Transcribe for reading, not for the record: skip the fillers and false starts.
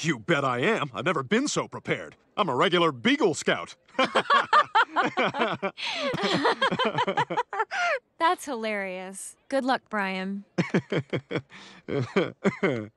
You bet I am. I've never been so prepared. I'm a regular Beagle Scout. That's hilarious. Good luck, Brian.